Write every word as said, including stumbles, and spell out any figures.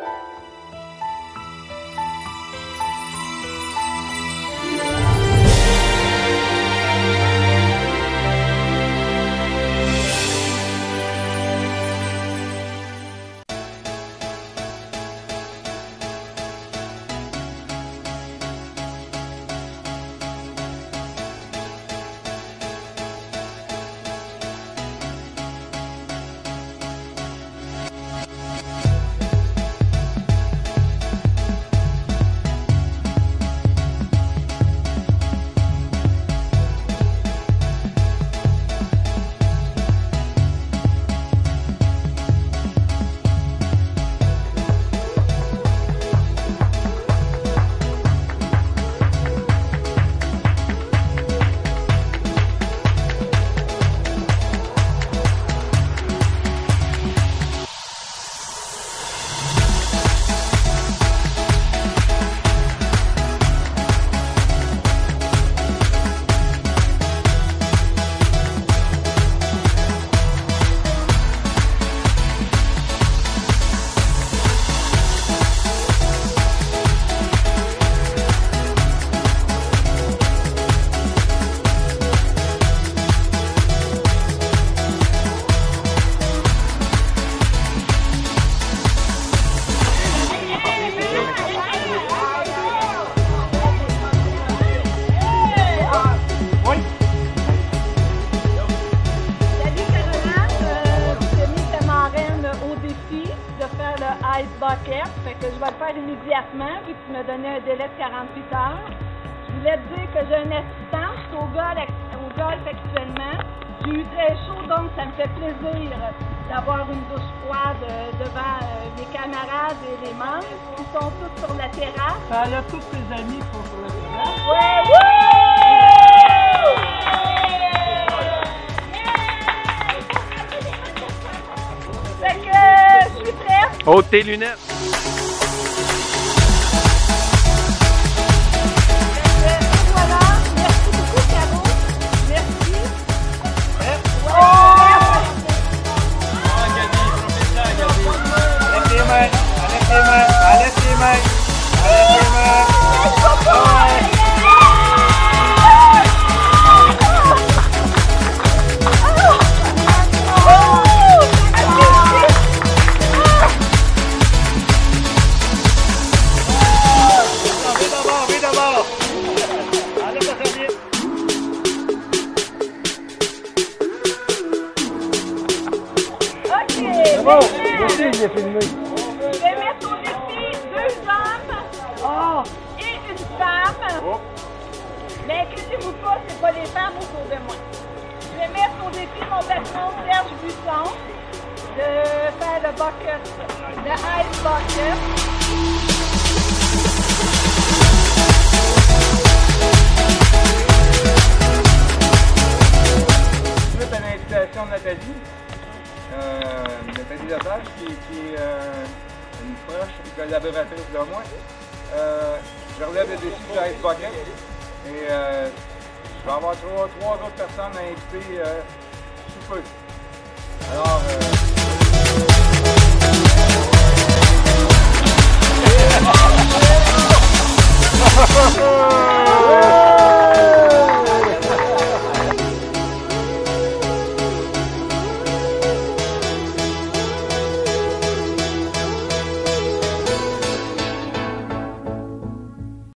Ice Bucket, fait que je vais le faire immédiatement vu que tu m'as donné un délai de quarante-huit heures. Je voulais te dire que j'ai un assistant, je suis au golf, au golf actuellement. J'ai eu très chaud, donc ça me fait plaisir d'avoir une douche froide devant les camarades et les membres qui sont tous sur la terrasse. Elle a tous ses amis qui sont sur la terrasse. Ouais, ouais! Fait que je suis prête. Ôte tes lunettes. Voilà, merci beaucoup Caro. Merci. Ouais. Ah, Gabi, profite-en, Gabi. Allez tes mains, allez tes mains, allez tes mains, allez tes mains. Ok, Bon, aussi il est filmé. je vais mettre au défi deux hommes Ah! et une femme. Oh. Mais inquiétez-vous pas, c'est pas les femmes autour de moi. Je vais mettre au défi mon patron Serge Buisson de faire le bucket, le ice bucket. Suite à l'invitation de Nathalie, euh, Nathalie Lepage, qui, qui est euh, une proche, une collaboratrice de moi, euh, je relève le défi du Ice Bucket et euh, je vais avoir trois, trois autres personnes à inviter euh, sous peu. Alors, euh,